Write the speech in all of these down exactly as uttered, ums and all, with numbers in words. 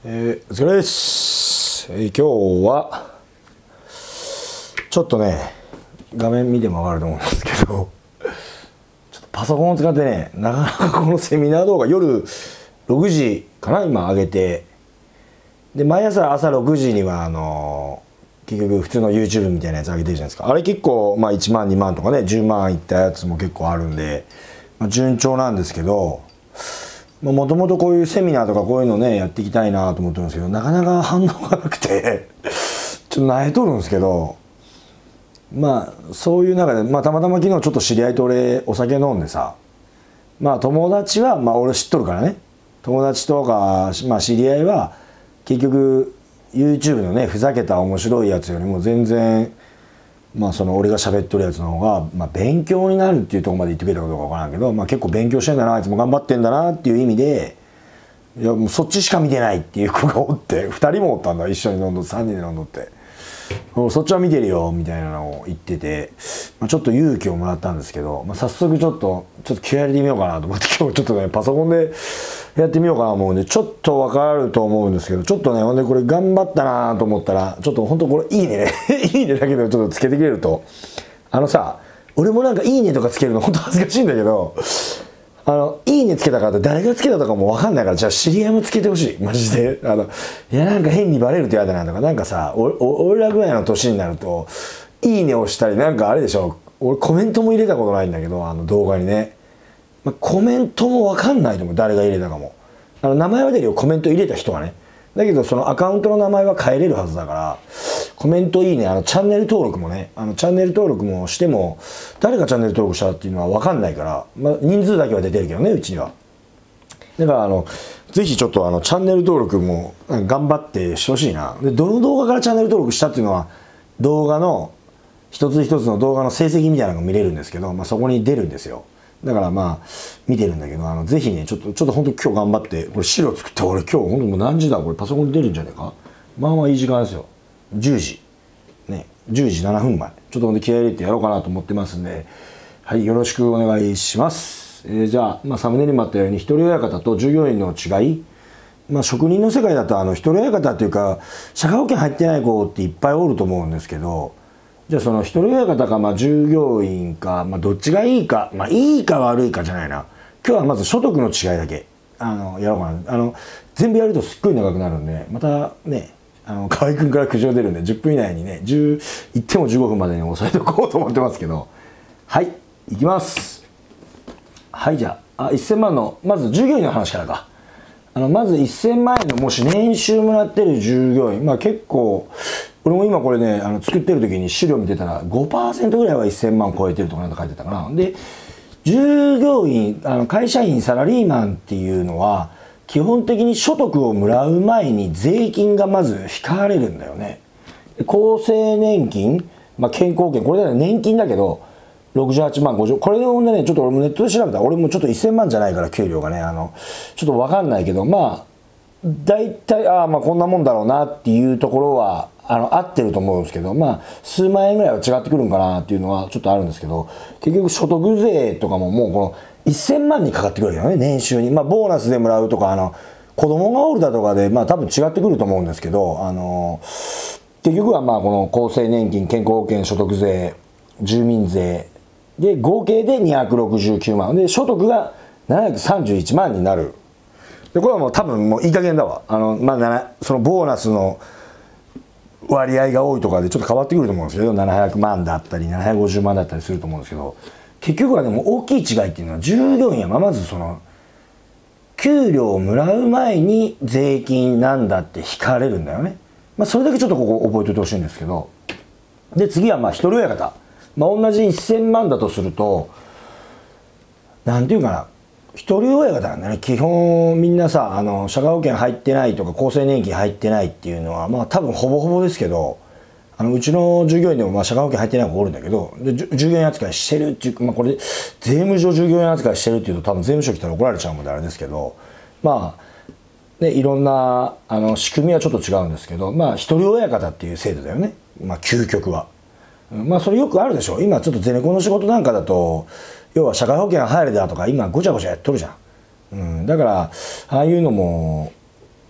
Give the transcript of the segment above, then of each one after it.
えー、お疲れです、えー、今日はちょっとね画面見ても分かると思うんですけどちょっとパソコンを使ってねなかなかこのセミナー動画夜ろくじかな今上げて、で毎朝朝ろくじにはあのー、結局普通の YouTube みたいなやつ上げてるじゃないですか。あれ結構、まあ、いちまんにまんとかねじゅうまんいったやつも結構あるんで、まあ、順調なんですけど、もともとこういうセミナーとかこういうのねやっていきたいなと思ってるんですけど、なかなか反応がなくてちょっと萎えとるんですけど、まあそういう中で、まあ、たまたま昨日ちょっと知り合いと俺お酒飲んでさ、まあ友達はまあ俺知っとるからね、友達とか、まあ、知り合いは結局 YouTube のねふざけた面白いやつよりも全然まあその俺が喋っとるやつの方が、まあ、勉強になるっていうところまで言ってくれたことか分からんけど、まあ、結構勉強してんだな、あいつも頑張ってんだなっていう意味で、いやもうそっちしか見てないっていう子がおって、ふたりもおったんだ、一緒に飲んどってさんにんで飲んどって、そっちは見てるよみたいなのを言ってて、まあ、ちょっと勇気をもらったんですけど、まあ、早速ちょっとちょっと気合い入れてみようかなと思って今日ちょっとねパソコンでやってみようかなと思うんで、ちょっと分かると思うんですけど、ちょっとねほんでこれ頑張ったなと思ったらちょっと本当これいいねねいいねだけでちょっとつけてくれると、あのさ俺もなんかいいねとかつけるの本当恥ずかしいんだけど、あのいいねつけたから誰がつけたとかも分かんないから、じゃあ知り合いもつけてほしいマジで。あのいやなんか変にバレると嫌だなとか、なんかさおお俺らぐらいの年になるといいねをしたりなんかあれでしょ、俺コメントも入れたことないんだけどあの動画にね、まあ、コメントも分かんないと思う、誰が入れたかも。あの名前は出るよ、コメント入れた人はね。だけどそのアカウントの名前は変えれるはずだから、コメントいいね、あのチャンネル登録もね、あのチャンネル登録もしても誰がチャンネル登録したっていうのは分かんないから、まあ、人数だけは出てるけどねうちには。だからあのぜひちょっとあのチャンネル登録も頑張ってしてほしいな。でどの動画からチャンネル登録したっていうのは動画の一つ一つの動画の成績みたいなのが見れるんですけど、まあ、そこに出るんですよ。だからまあ見てるんだけど、あのぜひねちょっとちょっと本当今日頑張ってこれ資料作って、俺今日本当もう何時だこれパソコンに出るんじゃねえか。まあまあいい時間ですよ、じゅうじね、じゅうじななふんまえ、ちょっとほんで気合い入れてやろうかなと思ってますんで、はいよろしくお願いします。えー、じゃあ、まあ、サムネにもあったように一人親方と従業員の違い、まあ、職人の世界だとあの一人親方っていうか社会保険入ってない子っていっぱいおると思うんですけど、じゃあその一人親方かまあ従業員か、まあ、どっちがいいか、まあいいか悪いかじゃないな、今日はまず所得の違いだけあのやろうかな。あの全部やるとすっごい長くなるんで、またねあの河合君から苦情出るんでじゅっぷん以内にねじゅういってもじゅうごふんまでに抑えておこうと思ってますけど、はいいきます。はいじゃあ、あせんまんのまず従業員の話からか。あのまずせんまんえんのもし年収もらってる従業員、まあ結構俺も今これねあの作ってる時に資料見てたら ごパーセント ぐらいはせんまん超えてるとかなんか書いてたかな。で従業員あの会社員サラリーマンっていうのは基本的に所得をもらう前に税金がまず引かれるんだよね。厚生年金、まあ、健康保険、これだね年金だけどろくじゅうはちまんごじゅう、これをねちょっと俺もネットで調べたら俺もちょっとせんまんじゃないから給料がねあのちょっと分かんないけど、まあ大体ああまあこんなもんだろうなっていうところはあの合ってると思うんですけど、まあ数万円ぐらいは違ってくるんかなっていうのはちょっとあるんですけど、結局所得税とかももうこのせんまんにかかってくるわけよね年収に。まあボーナスでもらうとかあの子供がおるだとかでまあ多分違ってくると思うんですけど、あの結局はまあこの厚生年金健康保険所得税住民税で合計でにひゃくろくじゅうきゅうまんで所得がななひゃくさんじゅういちまんになる。でこれはもう多分もういい加減だわ。あの、まあ、そのボーナスの割合が多いとかでちょっと変わってくると思うんですけど、ななひゃくまんだったりななひゃくごじゅうまんだったりすると思うんですけど、結局はでも大きい違いっていうのは従業員はまずその給料をもらう前に税金なんだって引かれるんだよね。まあ、それだけちょっとここ覚えておいてほしいんですけど、で次はまあ一人親方、まあ、同じせんまんだとするとなんていうかな、一人親方なんだね基本。みんなさあの社会保険入ってないとか厚生年金入ってないっていうのはまあ多分ほぼほぼですけど、あのうちの従業員でもまあ社会保険入ってない子おるんだけど、で従業員扱いしてるっていうか、まあ、これ税務上従業員扱いしてるっていうと多分税務署来たら怒られちゃうのであれですけど、まあねいろんなあの仕組みはちょっと違うんですけど、まあ一人親方っていう制度だよね、まあ究極は。まあそれよくあるでしょ今ちょっとゼネコンの仕事なんかだと、要は社会保険入れだとか今ごちゃごちゃやっとるじゃん、うん、だからああいうのも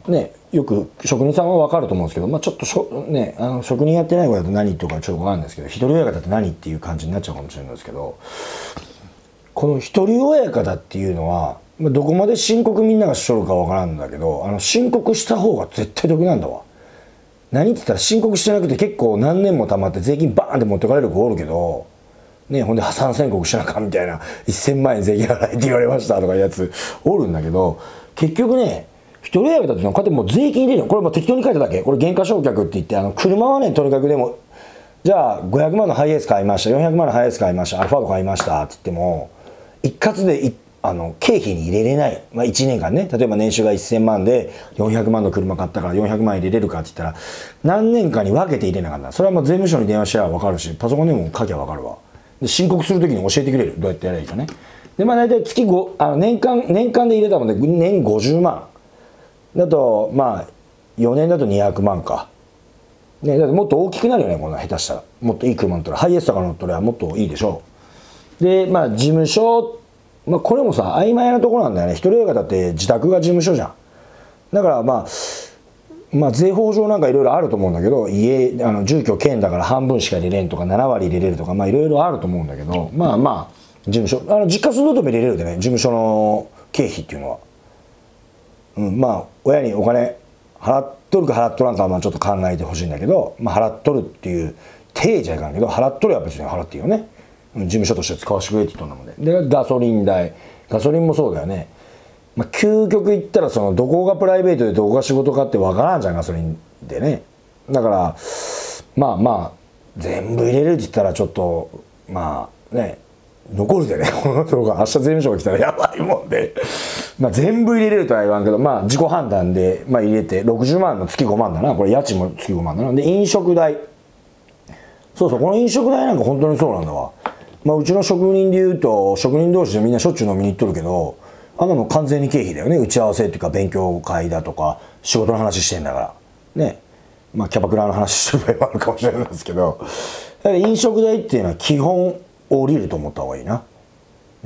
ねよく職人さんは分かると思うんですけど、まあ、ちょっとしょ、ね、あの職人やってない子だと何とかちょっと分かるんですけど、一人親方って何っていう感じになっちゃうかもしれないですけど、この一人親方っていうのはどこまで申告みんながしとるか分からんだけど、あの申告した方が絶対得なんだわ。何って言ったら申告してなくて結構何年も貯まって税金バーンって持ってかれる子おるけど、ね、ほんで破産宣告しなあかんみたいな、せんまんえん税金払えって言われましたとかいうやつおるんだけど、結局ね一人親方っていうのはこうやってもう税金入れるの、これも適当に書いただけ。これ減価償却って言って、あの車はねとにかくでもじゃあごひゃくまんのハイエース買いました、よんひゃくまんのハイエース買いました、アルファード買いましたって言っても一括でいあの経費に入れれない、まあ、いちねんかんね、例えば年収がせんまんでよんひゃくまんの車買ったからよんひゃくまん入れれるかって言ったら何年かに分けて入れなかった。それはもう税務署に電話しちゃ分かるし、パソコンでも書きゃ分かるわ。で申告するときに教えてくれる、どうやってやればいいかね。でまあ大体月ごあの年間年間で入れたもんで年ごじゅうまんだと、まあよねんだとにひゃくまんか、ね、だってもっと大きくなるよね、こんな下手したら。もっといい車乗ったらハイエースとか乗ったらもっといいでしょう。でまあ事務所、まあ、これもさ曖昧なところなんだよね。一人親方って自宅が事務所じゃん。だからまあまあ税法上なんかいろいろあると思うんだけど、家あの住居兼だから半分しか入れれんとかななわり入れれるとか、まあいろいろあると思うんだけど、まあまあ事務所あの実家住んどっても入れれるでね、事務所の経費っていうのは、うん、まあ親にお金払っとるか払っとらんかはまあちょっと考えてほしいんだけど、まあ、払っとるっていう体じゃいかんけど、払っとるは別に払っていいよね。事務所として使わせてくれって言ったんだもんね。でガソリン代、ガソリンもそうだよね。まあ、究極言ったらそのどこがプライベートでどこが仕事かって分からんじゃん、ガソリンでね。だからまあまあ全部入れるって言ったらちょっとまあね残るでね、この人が明日税務署が来たらやばいもんで、まあ全部入れれるとは言わんけど、まあ自己判断でまあ入れてろくじゅうまんの月ごまんだな。これ家賃も月ごまんだな。で飲食代、そうそう、この飲食代なんか本当にそうなんだわ。まあうちの職人でいうと職人同士でみんなしょっちゅう飲みに行っとるけど、あんなの完全に経費だよね。打ち合わせっていうか勉強会だとか仕事の話してんだからね。まあキャバクラの話してる場合もあるかもしれないですけど、だから飲食代っていうのは基本降りると思った方がいいな。うん。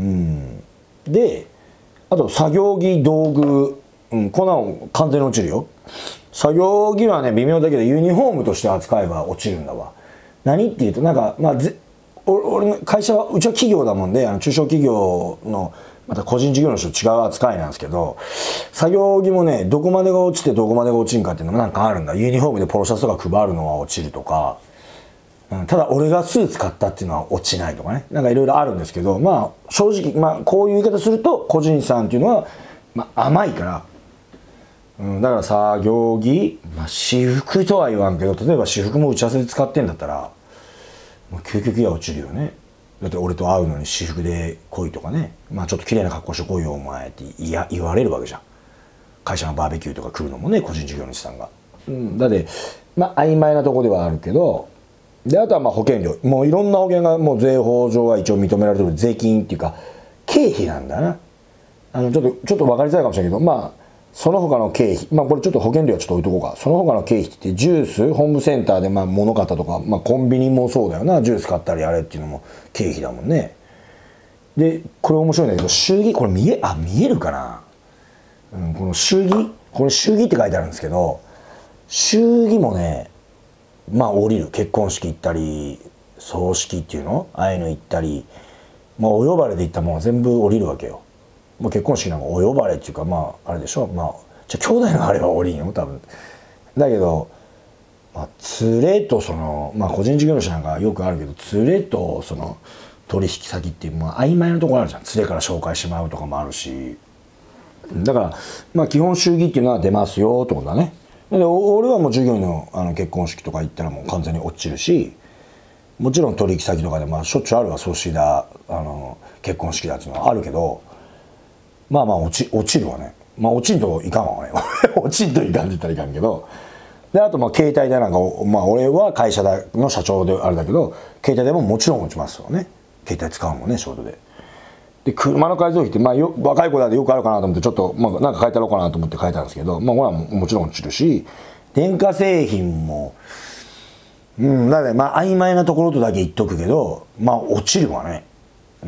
であと作業着道具、うん、こんなの完全に落ちるよ。作業着はね微妙だけどユニフォームとして扱えば落ちるんだわ。何っていうとなんかまあぜ俺の会社はうちは企業だもんで、あの中小企業のまた個人事業主と違う扱いなんですけど、作業着もねどこまでが落ちてどこまでが落ちんかっていうのもなんかあるんだ。ユニフォームでポロシャツとか配るのは落ちるとか、うん、ただ俺がスーツ買ったっていうのは落ちないとかね、なんかいろいろあるんですけど、まあ正直、まあ、こういう言い方すると個人さんっていうのは、まあ、甘いから、うん、だから作業着、まあ、私服とは言わんけど、例えば私服も打ち合わせで使ってんだったらもう究極には落ちるよね。だって俺と会うのに私服で来いとかね、まあちょっと綺麗な格好して来いよお前っていや言われるわけじゃん。会社のバーベキューとか来るのもね、個人事業主さんが、うん、だってまあ曖昧なとこではあるけど、であとはまあ保険料、もういろんな保険がもう税法上は一応認められてる税金っていうか経費なんだな。あのちょっとちょっと分かりづらいかもしれないけど、まあその他の経費、まあこれちょっと保険料はちょっと置いとこうか。その他の経費ってジュース、ホームセンターでまあ物買ったとか、まあコンビニもそうだよな、ジュース買ったりあれっていうのも経費だもんね。でこれ面白いんだけど、祝儀、これ見えあ見えるかな、うん、この祝儀、これ祝儀って書いてあるんですけど、祝儀もねまあ降りる。結婚式行ったり葬式っていうのああいうの行ったり、まあお呼ばれで行ったもの全部降りるわけよ。もう結婚式なんかお呼ばれっていうか、まああれでしょ、まあじゃあ兄弟のあれは降りんよ多分。だけど、まあ、連れとそのまあ個人事業主なんかよくあるけど、連れとその取引先っていう、まあ、曖昧なところあるじゃん。連れから紹介してもらうとかもあるし、だからまあ基本祝儀っていうのは出ますよってことだね。で俺はもう従業員のあの結婚式とか行ったらもう完全に落ちるし、もちろん取引先とかでまあしょっちゅうあるわ、葬式だあの結婚式だっていうのはあるけど、まあまあ落ち落ちるわね。まあ落ちんといかんわね落ちんといかんって言ったらいかんけど、であとまあ携帯代なんか、まあ俺は会社の社長であれだけど携帯代ももちろん落ちますよね。携帯使うもんね仕事で。で車の改造費ってまあよ若い子だとよくあるかなと思ってちょっとまあなんか変えたろうかなと思って変えたんですけど、まあこれはももちろん落ちるし、電化製品もうんだからまあ曖昧なところとだけ言っとくけど、まあ落ちるわね。 うん、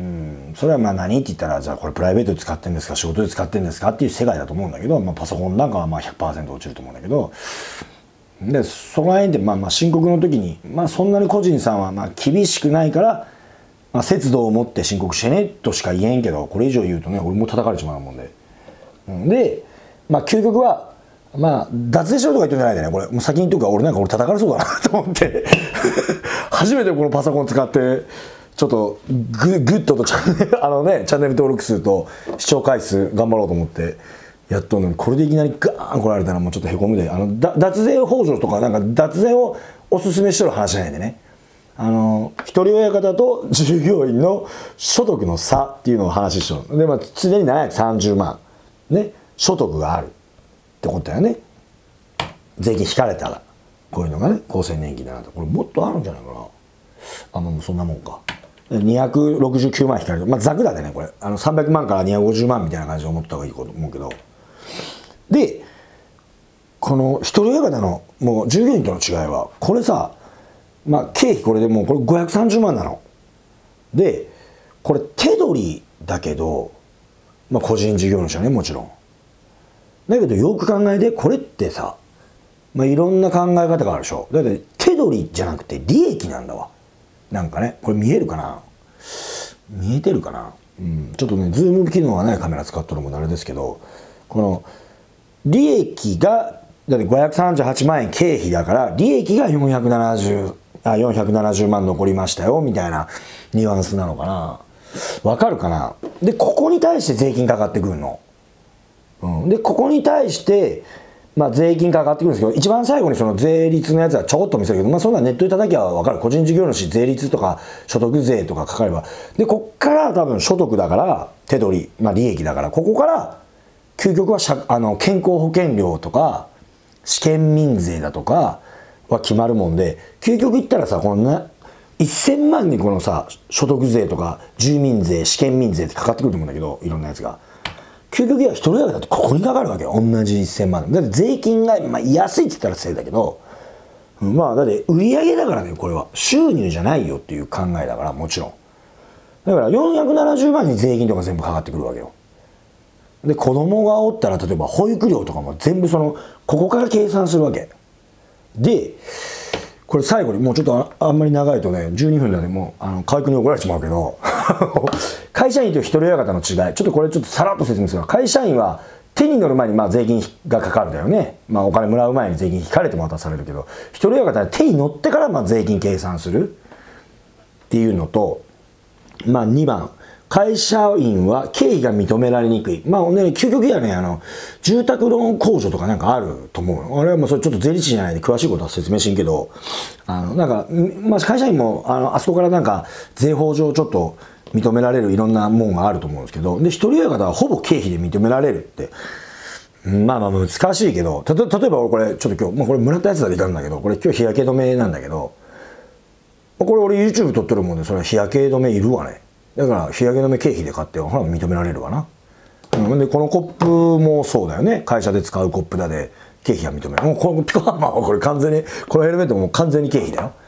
それはまあ何って言ったら、じゃあこれプライベートで使ってんですか、仕事で使ってんですかっていう世界だと思うんだけど、まあ、パソコンなんかはまあ ひゃくパーセント 落ちると思うんだけど、でその辺でまあまあ申告の時に、まあそんなに個人さんはまあ厳しくないから、まあ、節度を持って申告してねとしか言えんけど、これ以上言うとね俺も叩かれちまうもんで、うん、でまあ究極はまあ脱税しろとか言ってんじゃないでね、これもう先に言っとくから、俺なんか俺叩かれそうだなと思って初めてこのパソコン使ってちょっとググッドとチャンネルあのねチャンネル登録数と視聴回数頑張ろうと思ってやっとんのに、これでいきなりガーン来られたらもうちょっとへこむで、あのだ脱税幇助とかなんか脱税をおすすめしてる話じゃないんでね、あの一人親方と従業員の所得の差っていうのを話してる。でまあ常にななひゃくさんじゅうまんね所得があるってことだよね。税金引かれたらこういうのがね厚生年金だなと、これもっとあるんじゃないかな。あもうそんなもんか。にひゃくろくじゅうきゅうまん引かれる、まあざくだでねこれ、あのさんびゃくまんからにひゃくごじゅうまんみたいな感じで思った方がいいと思うけど、でこの一人親方のもう従業員との違いはこれさ、まあ経費これでもうこれごひゃくさんじゅうまんなので、これ手取りだけど、まあ個人事業主はねもちろんだけど、よく考えてこれってさ、まあいろんな考え方があるでしょ。だって手取りじゃなくて利益なんだわ。なんかねこれ見えるかな、見えてるかな、うん、ちょっとねズーム機能がないカメラ使っとるもんあれですけど、この利益がだってごひゃくさんじゅうはちまんえん経費だから、利益がよんひゃくななじゅうあよんひゃくななじゅうまん残りましたよみたいなニュアンスなのかな、わかるかな。でここに対して税金かかってくるの、うん、でここに対してまあ税金かかってくるんですけど、一番最後にその税率のやつはちょこっと見せるけど、まあそんなネットで叩きゃ分かる。個人事業主税率とか所得税とかかかれば、でこっから多分所得だから手取り、まあ利益だから、ここから究極はあの健康保険料とか試験民税だとかは決まるもんで、究極言ったらさ、このなせんまんにこのさ所得税とか住民税試験民税ってかかってくると思うんだけど、いろんなやつが。究極は一人親方ってここにかかるわけよ、同じせんまんだって税金が、まあ、安いって言ったらせいだけど、まあだって売上だからね、これは収入じゃないよっていう考えだから、もちろんだからよんひゃくななじゅうまんに税金とか全部かかってくるわけよ。で子供がおったら例えば保育料とかも全部そのここから計算するわけで、これ最後にもうちょっと あ, あんまり長いとねじゅうにふんなんでもうあの河合君に怒られちまうけど会社員と一人親方の違い、ちょっとこれちょっとさらっと説明する。会社員は手に乗る前にまあ税金がかかるだよね、まあ、お金もらう前に税金引かれても渡されるけど、一人親方は手に乗ってからまあ税金計算するっていうのと、まあにばん会社員は経費が認められにくい。まあね、究極やね、あの、住宅ローン控除とかなんかあると思うの。あれはもうそれちょっと税理士じゃないで詳しいことは説明しんけど、あの、なんか、まあ会社員も、あの、あそこからなんか、税法上ちょっと認められるいろんなもんがあると思うんですけど、で、一人親方はほぼ経費で認められるって、まあまあ難しいけど、たと例えば俺これ、ちょっと今日、まあこれもらったやつだでいかんだけど、これ今日日焼け止めなんだけど、これ俺 YouTube 撮ってるもんで、それは日焼け止めいるわね。だから日焼け止め経費で買ってほら認められるわな、うん、でこのコップもそうだよね、会社で使うコップだで経費が認められる。もうこのピコハンマーはこれ完全にこのヘルメットもう完全に経費だよ、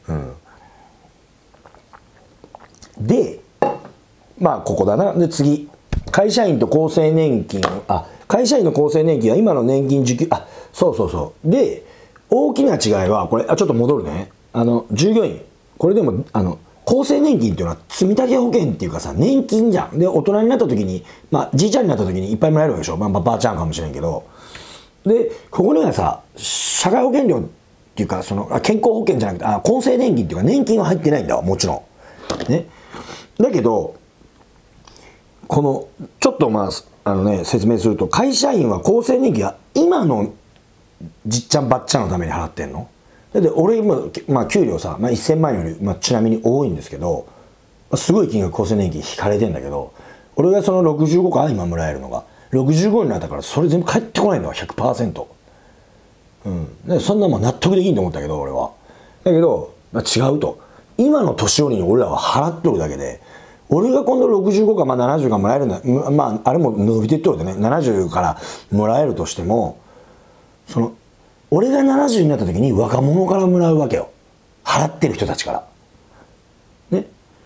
うん、でまあここだな。で次会社員と厚生年金、あ会社員の厚生年金は今の年金受給、あそうそうそうで大きな違いはこれ、あちょっと戻るね、あの従業員これでもあの厚生年金っていうのは積立保険っていうかさ年金じゃん。で大人になった時にまあじいちゃんになった時にいっぱいもらえるわけでしょ、まあ、ばあちゃんかもしれんけど、でここにはさ社会保険料っていうかその健康保険じゃなくてあ厚生年金っていうか年金は入ってないんだわ、もちろんね。だけどこのちょっとまああのね説明すると、会社員は厚生年金は今のじっちゃんばっちゃんのために払ってんの。で俺今、まあ、給料さ、まあ、せんまんより、まあ、ちなみに多いんですけど、すごい金額厚生年金引かれてんだけど、俺がそのろくじゅうごか今もらえるのがろくじゅうごになったからそれ全部返ってこないのは ひゃくパーセント、うん、でそんなもん納得できんと思ったけど俺は。だけど、まあ、違うと、今の年寄りに俺らは払っとるだけで、俺が今度ろくじゅうごか、まあ、ななじゅうかもらえるんだ、まああれも伸びてっとるでね、ななじゅうからもらえるとしても、その俺がななじゅうになった時に若者からもらうわけよ、払ってる人たちから。ね。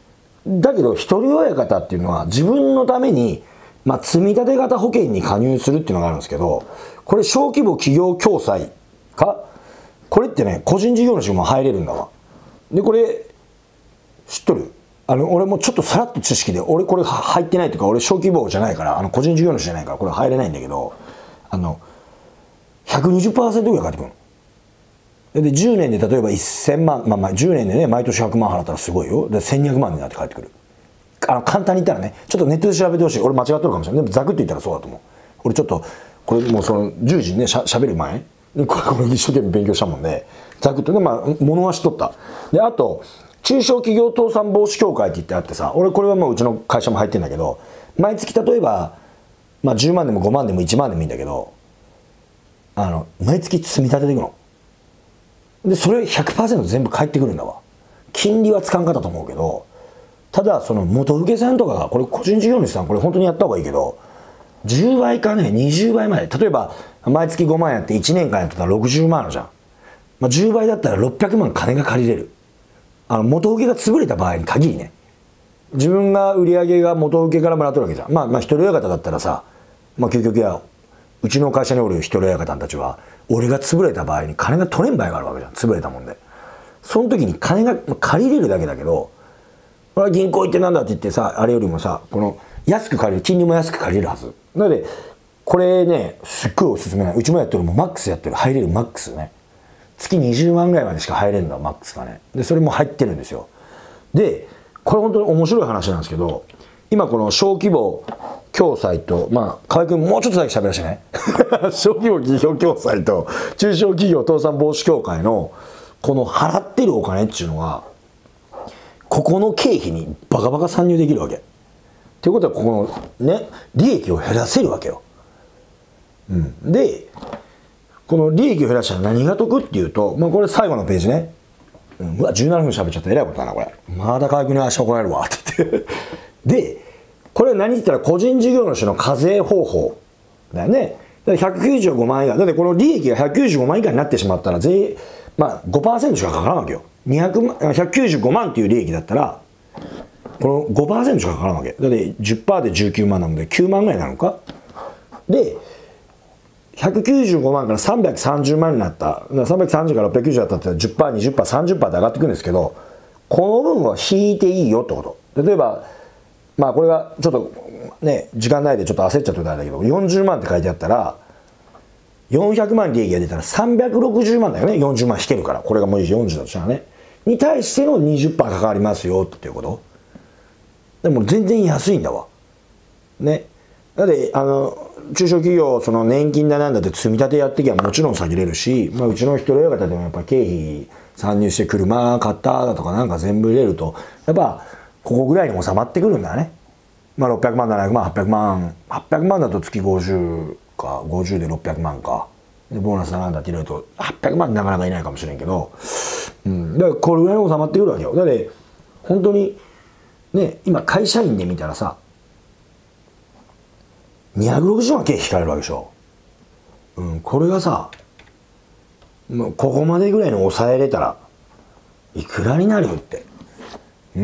だけど一人親方っていうのは自分のために、まあ、積立型保険に加入するっていうのがあるんですけど、これ小規模企業共済か、これってね個人事業主も入れるんだわ。でこれ知っとる？あの俺もちょっとさらっと知識で、俺これ入ってないというか、俺小規模じゃないから、あの個人事業主じゃないからこれ入れないんだけど、あの ひゃくにじゅっパーセント ぐらい返ってくるので、じゅうねんで例えばせんまん、まあまあじゅうねんでね毎年ひゃくまん払ったらすごいよ。でせんにひゃくまんになって返ってくる。あの簡単に言ったらね、ちょっとネットで調べてほしい。俺間違ってるかもしれない。でもざくっと言ったらそうだと思う。俺ちょっとこれもうそのじゅうじにねしゃべる前にこれこれ一生懸命勉強したもんで、ざくっとね、まあ物は知っとった。であと中小企業倒産防止協会って言ってあってさ、俺これはもううちの会社も入ってるんだけど、毎月例えば、まあ、じゅうまんでもごまんでもいちまんでもいいんだけど、あの毎月積み立てていくので、それ ひゃくパーセント 全部返ってくるんだわ。金利はつかんかったと思うけど、ただその元請けさんとかが、これ個人事業主さんこれ本当にやった方がいいけど、じゅうばいかねにじゅうばいまで、例えば毎月ごまんやっていちねんかんやってたらろくじゅうまんあるじゃん、まあ、じゅうばいだったらろっぴゃくまん金が借りれる。あの元請けが潰れた場合に限りね、自分が売り上げが元請けからもらってるわけじゃん。まあまあ一人親方だったらさ、まあ究極やうちの会社におる一人親方たちは、俺が潰れた場合に金が取れん場合があるわけじゃん、潰れたもんで。その時に金が借りれるだけだけど、これは銀行行ってなんだって言ってさ、あれよりもさ、この安く借りる、金利も安く借りれるはずなので、これねすっごいおすすめな、うちもやってる、もうマックスやってる、入れるマックスね、月にじゅうまんぐらいまでしか入れるのはマックスがね。でそれも入ってるんですよ。でこれ本当に面白い話なんですけど、今この小規模共済と、まあ河合君もうちょっとだけ喋らせてね小規模企業共済と中小企業倒産防止協会のこの払ってるお金っていうのは、ここの経費にバカバカ参入できるわけ。ということはここのね利益を減らせるわけよ。うん、でこの利益を減らしたら何が得っていうと、まあこれ最後のページね。うん、うわじゅうななふん喋っちゃったらえらいことだなこれ。まだ河合君に明日怒られるわって言ってでこれは何って言ったら個人事業主の課税方法だよね。だからひゃくきゅうじゅうごまん以下だって、この利益がひゃくきゅうじゅうごまん以下になってしまったら税、まあ ごパーセント しかかからんわけよ。にひゃくまんひゃくきゅうじゅうごまんっていう利益だったらこの ごパーセント しかかからんわけだって、 じゅっパーセント でじゅうきゅうまんなのできゅうまんぐらいなのか。でひゃくきゅうじゅうごまんからさんびゃくさんじゅうまんになった、さんびゃくさんじゅうからろっぴゃくきゅうじゅうだったら じゅっパーセント、にじゅっパーセント、さんじゅっパーセント で上がってくるんですけど、この分は引いていいよってこと。例えばまあこれがちょっとね時間ないでちょっと焦っちゃってたんだけど、よんじゅうまんって書いてあったらよんひゃくまん利益が出たらさんびゃくろくじゅうまんだよね。よんじゅうまん引けるから、これがもうよんじゅうだとしたらね、に対しての にじゅっパーセント 関わりますよっていうこと。でも全然安いんだわね。だってあの中小企業その年金だなんだって積み立てやってきゃもちろん下げれるし、まあ、うちの一人親方でもやっぱ経費参入して車買っただとかなんか全部入れるとやっぱここぐらいに収まってくるんだね。まあろっぴゃくまんななひゃくまんはっぴゃくまんはっぴゃくまんだと月ごじゅうか、ごじゅうでろっぴゃくまんかでボーナスだなんだって入れるとはっぴゃくまんなかなかいないかもしれんけど、うん、だからこれぐらいに収まってくるわけよ。だって本当にね今会社員で見たらさにひゃくろくじゅうまん経費引かれるわけでしょ。うん、これがさもうここまでぐらいに抑えれたらいくらになるって。うん、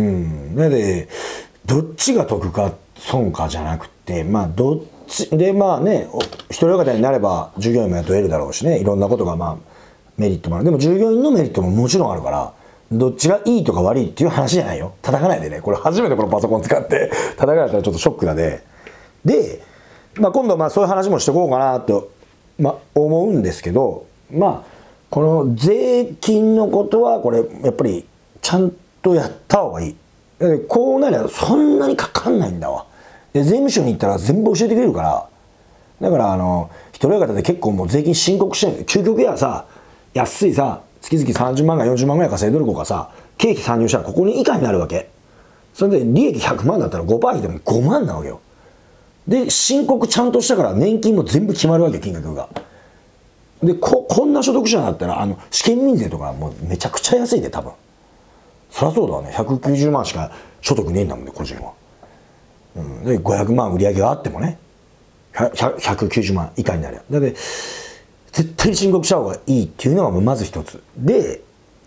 なのでどっちが得か損かじゃなくて、まあどっちでまあね一人親方になれば従業員も雇えるだろうしね、いろんなことがまあメリットもある。でも従業員のメリットももちろんあるから、どっちがいいとか悪いっていう話じゃないよ。叩かないでね。これ初めてこのパソコン使って叩かれたらちょっとショックだね。でまあ、今度はまあそういう話もしていこうかなと、まあ、思うんですけど、まあこの税金のことはこれやっぱりちゃんとやった方がいい。でこうなりゃそんなにかかんないんだわ。で税務署に行ったら全部教えてくれるから、だからあの一人親方で結構もう税金申告してる。究極やさ安いさ月々さんじゅうまんがよんじゅうまんぐらい稼いでる子がさ経費参入したらここに以下になるわけ。それで利益ひゃくまんだったら ごパーセント 引いてもごまんなわけよ。で申告ちゃんとしたから年金も全部決まるわけ金額が。で こ, こんな所得者だったらあの試験民税とかもうめちゃくちゃ安いで多分。そりゃそうだね、ひゃくきゅうじゅうまんしか所得ねえんだもんね個人は。うん、でごひゃくまん売り上げがあってもねひゃくきゅうじゅうまん以下になる。だって絶対申告した方がいいっていうのがまず一つで、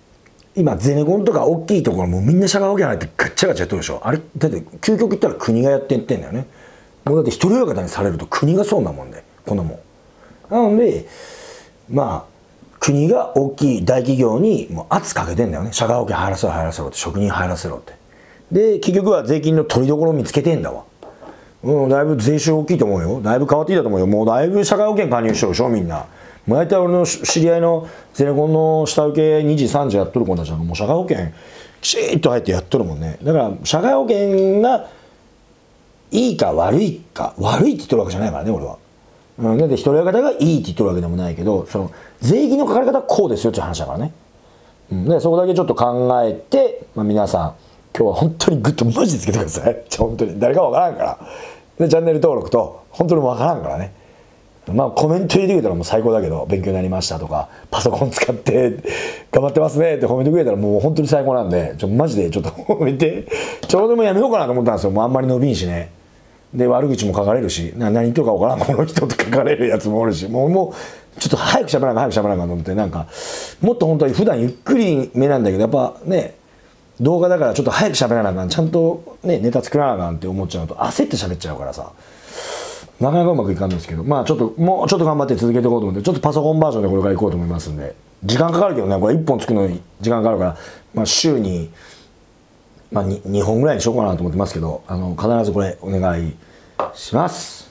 今ゼネコンとか大きいところもうみんな社会保険入ってガッチャガチャやってるでしょ。あれだって究極言ったら国がやってってんだよね。もうだって一人親方にされると国がそうなもんでこんなもん。なのでまあ国が大きい大企業にもう圧かけてんだよね。社会保険入らせろ入らせろって、職人入らせろって。で結局は税金の取りどころを見つけてんだわ。うん、だいぶ税収大きいと思うよ。だいぶ変わってきたと思うよ。もうだいぶ社会保険加入しようでしょみんな。もう大体俺の知り合いのゼネコンの下請けにじさんじやっとる子たちはもう社会保険きちっと入ってやっとるもんね。だから社会保険がいいか悪いか、悪いって言ってるわけじゃないからね俺は。うん、だって一人親方がいいって言ってるわけでもないけど、その税金のかかり方はこうですよっていう話だからね。うん、でそこだけちょっと考えて、まあ、皆さん今日は本当にグッとマジでつけてください。本当に誰かわからんから。でチャンネル登録と本当にわからんからね。まあコメント入れてくれたらもう最高だけど、勉強になりましたとかパソコン使って頑張ってますねって褒めてくれたらもう本当に最高なんで、ちょマジでちょっと褒めて、ちょうどもうやめようかなと思ったんですよ。もうあんまり伸びんしね。で悪口も書かれるし、な何言ってるかわからんこの人と書かれるやつもおるし、もうもうちょっと早くしゃべらんか早くしゃべらんかと思って、なんかもっと本当に普段ゆっくりめなんだけど、やっぱね動画だからちょっと早くしゃべらなあかん、ちゃんとねネタ作らなあかんって思っちゃうと焦って喋っちゃうからさ、なかなかうまくいかんんですけど、まあちょっともうちょっと頑張って続けていこうと思って、ちょっとパソコンバージョンでこれからいこうと思いますんで、時間かかるけどね、これいっぽん作るのに時間かかるから、まあ、週に、まあ、にほんぐらいにしようかなと思ってますけど、あの必ずこれお願いします。